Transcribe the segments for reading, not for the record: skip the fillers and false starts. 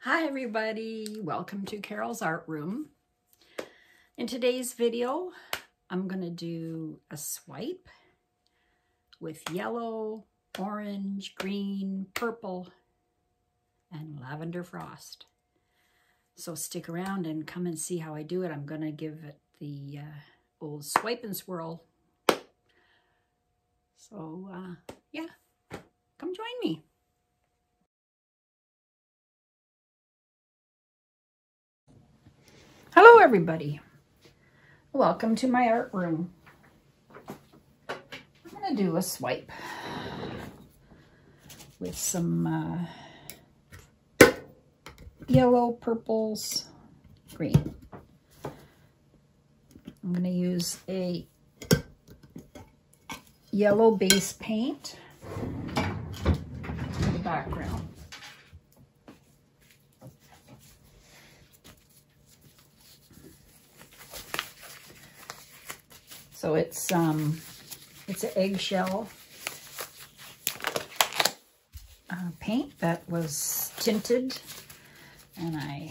Hi everybody, welcome to Carol's Art Room. In today's video, I'm going to do a swipe with yellow, orange, green, purple, and lavender frost. So stick around and come and see how I do it. I'm going to give it the old swipe and swirl. So yeah, come join me. Hello everybody, welcome to my art room. I'm going to do a swipe with some yellow, purples, green. I'm going to use a yellow base paint for the background. So it's an eggshell paint that was tinted, and I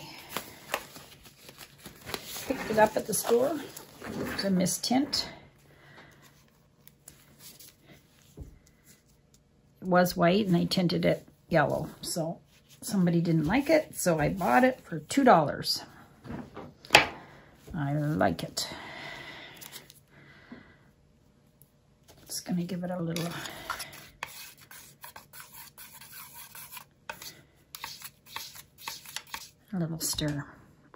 picked it up at the store. It's a mistint. It was white and I tinted it yellow, so somebody didn't like it, so I bought it for $2. I like it. Just gonna give it a little stir.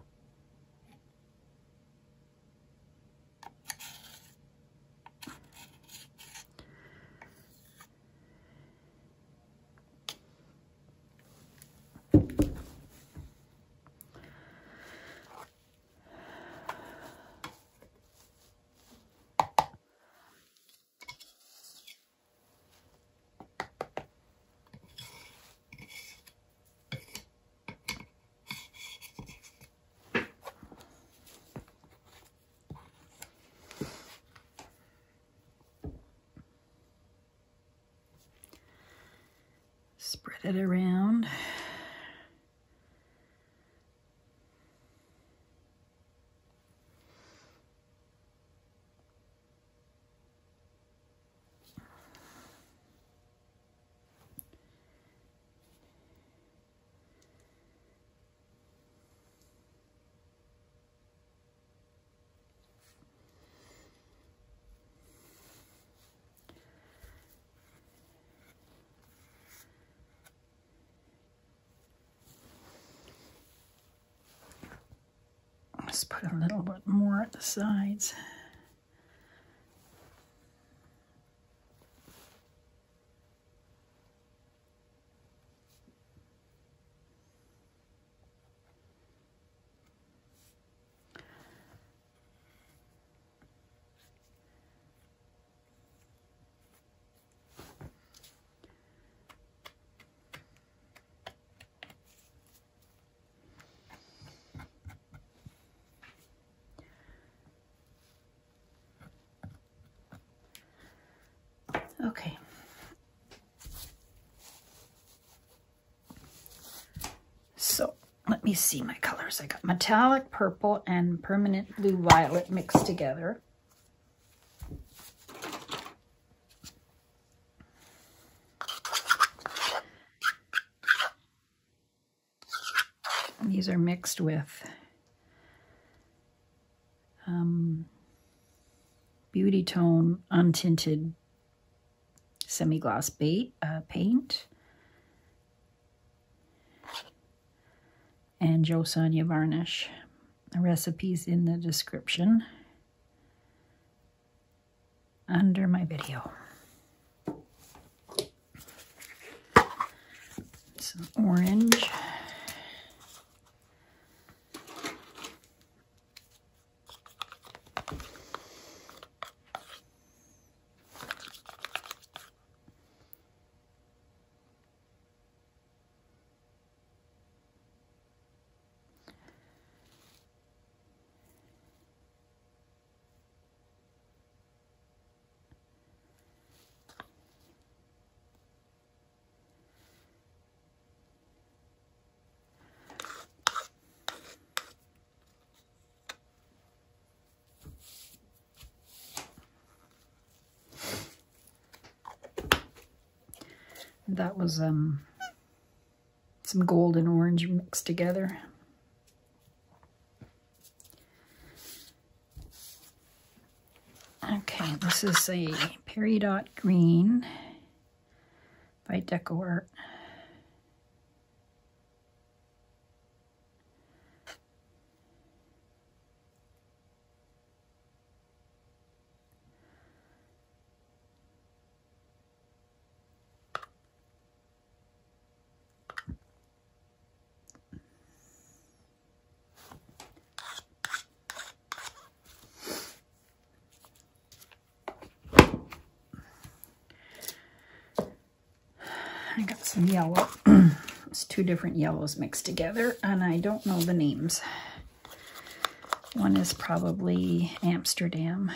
Spread it around. Let's put a little bit more at the sides. Okay. So let me see my colors. I got metallic purple and permanent blue violet mixed together. And these are mixed with Beautitone untinted semi-gloss paint and Josonja varnish. The recipe's in the description under my video. Some orange. That was some gold and orange mixed together. Okay, this is a Peridot Green by Deco Art. I got some yellow. It's two different yellows mixed together, and I don't know the names. One is probably Amsterdam.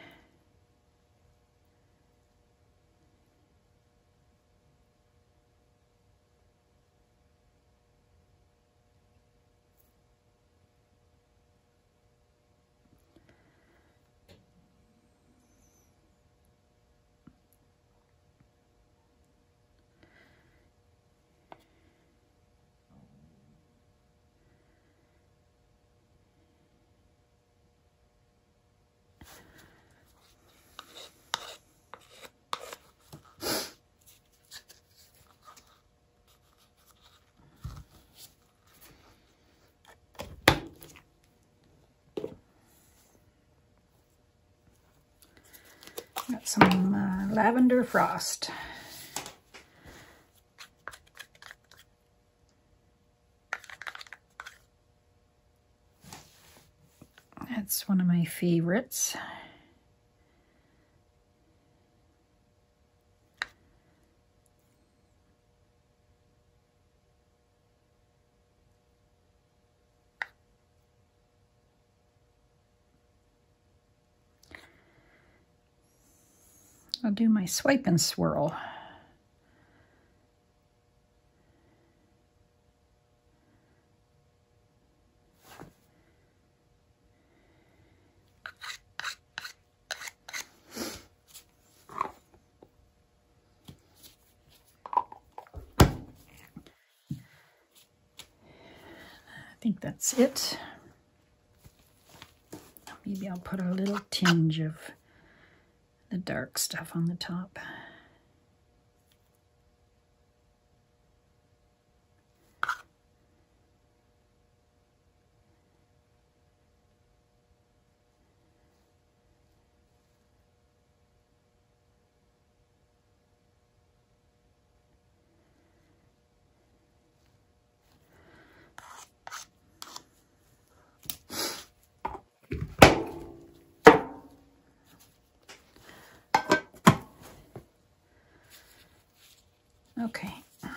Got some lavender frost. That's one of my favorites. I'll do my swipe and swirl. I think that's it. Maybe I'll put a little tinge of the dark stuff on the top. Okay,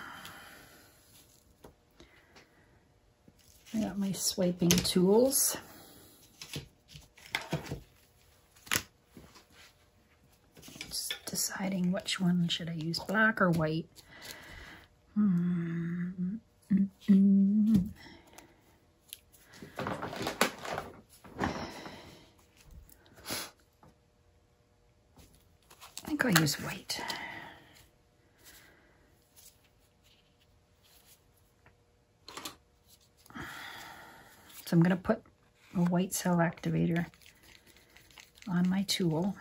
I got my swiping tools. Just deciding which one should I use, black or white. I think I'll use white. So I'm going to put a white cell activator on my tool.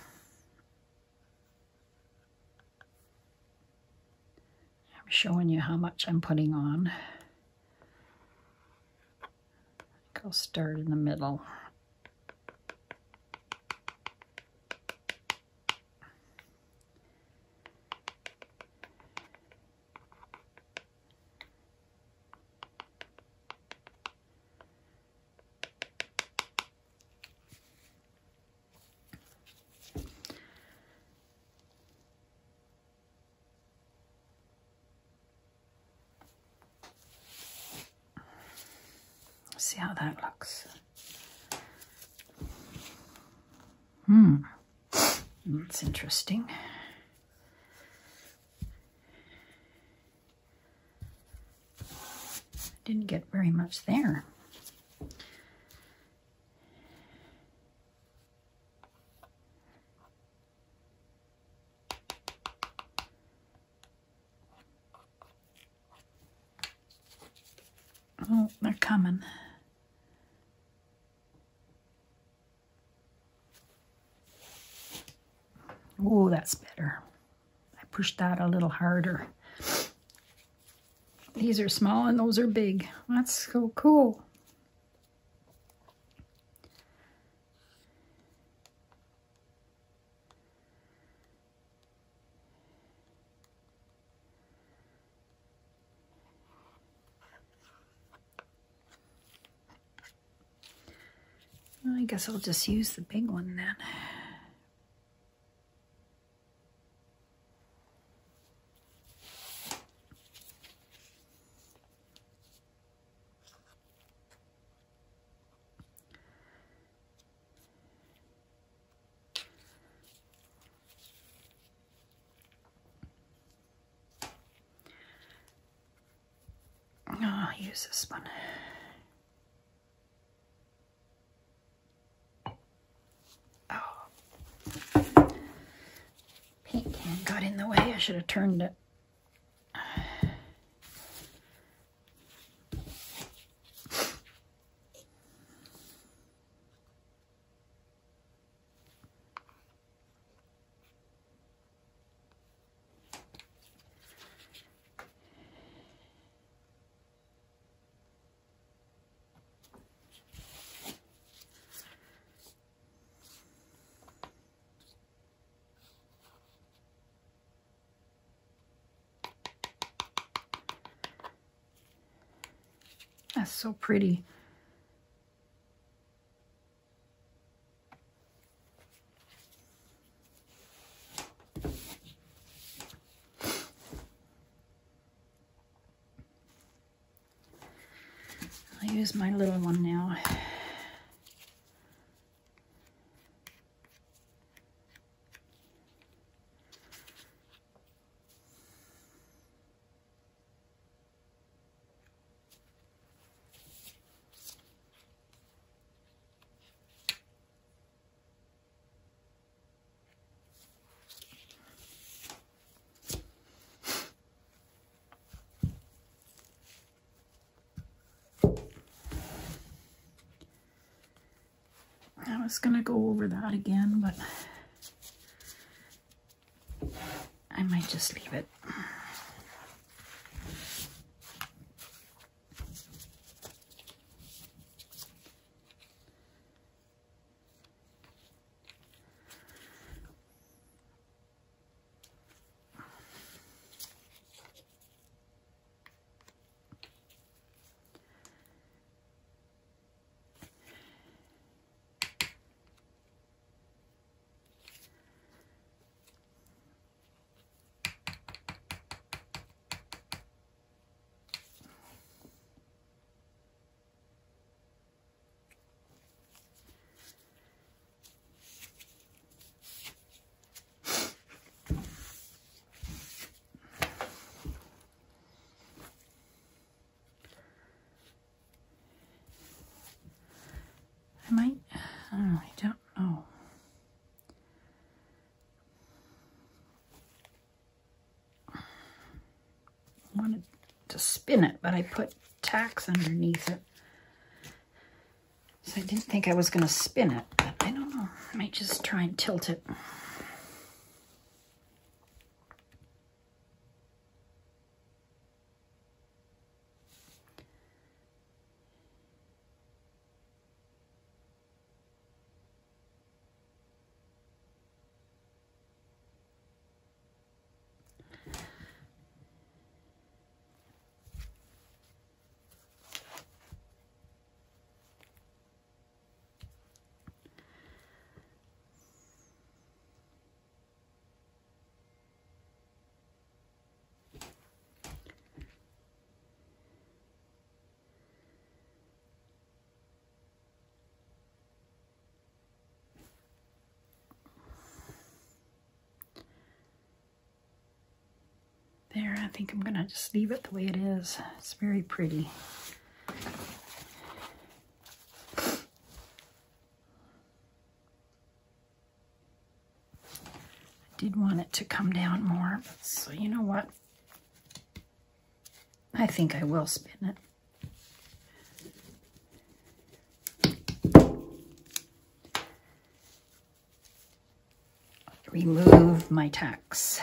I'm showing you how much I'm putting on. I'll start in the middle. See how that looks. That's interesting. Didn't get very much there. Oh, they're coming. Oh, that's better. I pushed that a little harder. These are small and those are big. That's so cool. I guess I'll just use the big one then. I'll use this one. Paint can got in the way. I should have turned it. That's so pretty. I'll use my little one now. I was going to go over that again, but I might just leave it. I don't know. I wanted to spin it, but I put tacks underneath it. So I didn't think I was going to spin it, but I don't know. I might just try and tilt it. There, I think I'm going to just leave it the way it is. It's very pretty. I did want it to come down more, but so you know what? I think I will spin it. remove my tacks.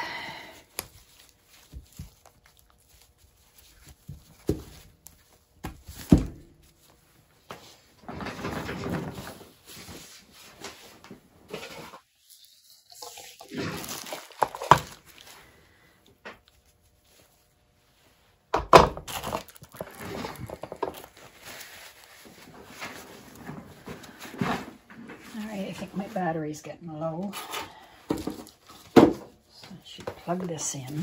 I think my battery's getting low, so I should plug this in.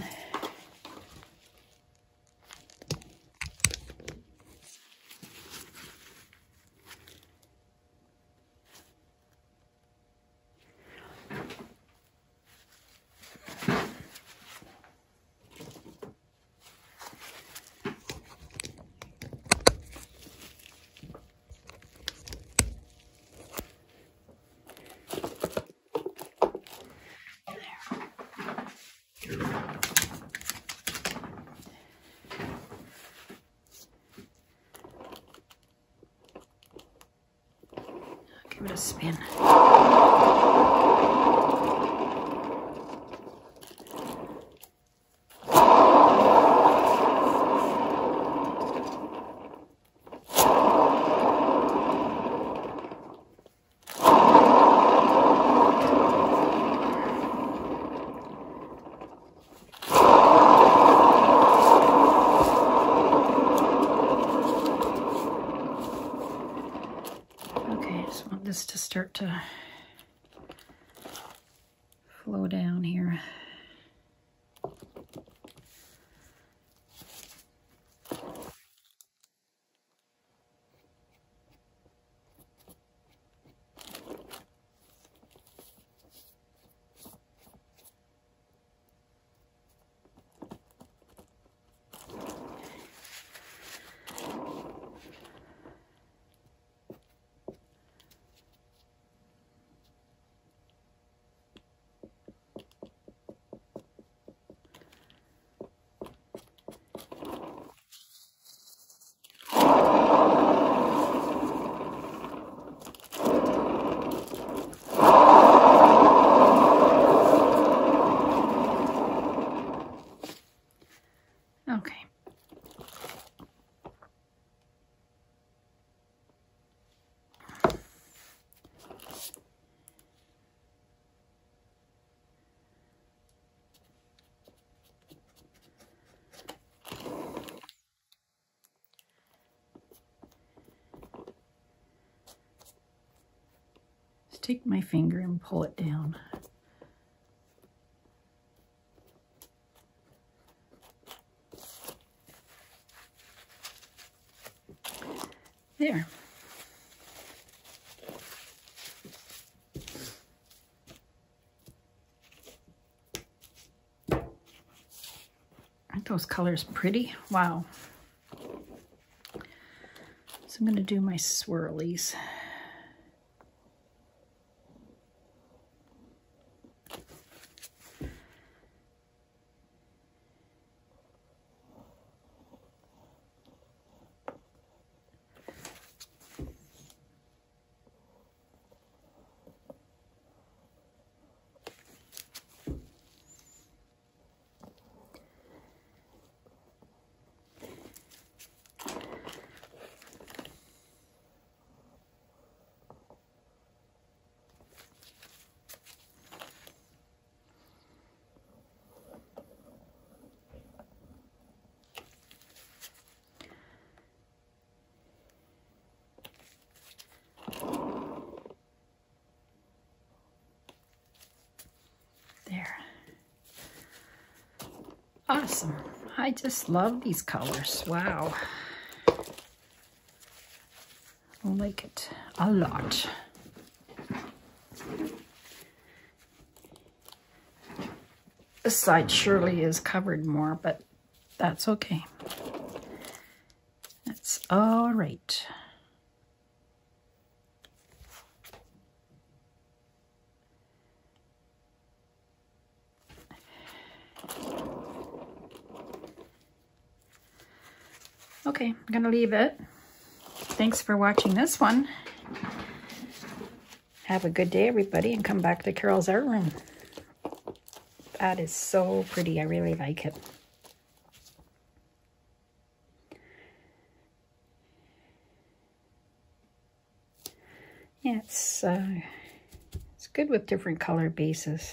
Give it a spin. This to start to flow down here. Okay. Just take my finger and pull it down. There. Aren't those colors pretty? Wow. So I'm going to do my swirlies. There. Awesome. I just love these colors. Wow. I like it a lot. This side surely is covered more, but that's okay. That's all right. Okay, I'm going to leave it. Thanks for watching this one. Have a good day, everybody, and come back to Carol's Art Room. That is so pretty. I really like it. Yeah, it's good with different color bases.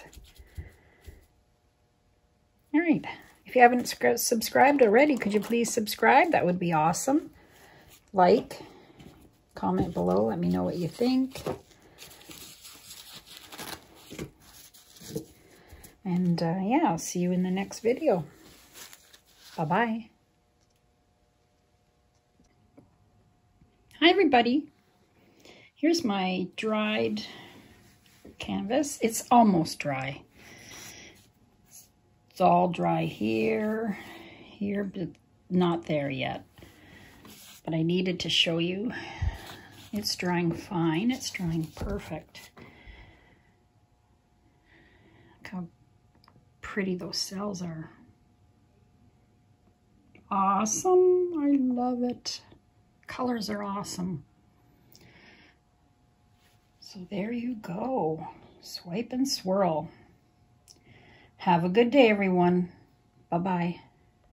All right. If you haven't subscribed already, could you please subscribe? That would be awesome. Like, comment below. Let me know what you think. And yeah, I'll see you in the next video. Bye-bye. Hi, everybody. Here's my dried canvas. It's almost dry. It's all dry here, but not there yet. But I needed to show you. It's drying fine. It's drying perfect. Look how pretty those cells are. Awesome. I love it. Colors are awesome. So there you go. Swipe and swirl. Have a good day, everyone. Bye-bye.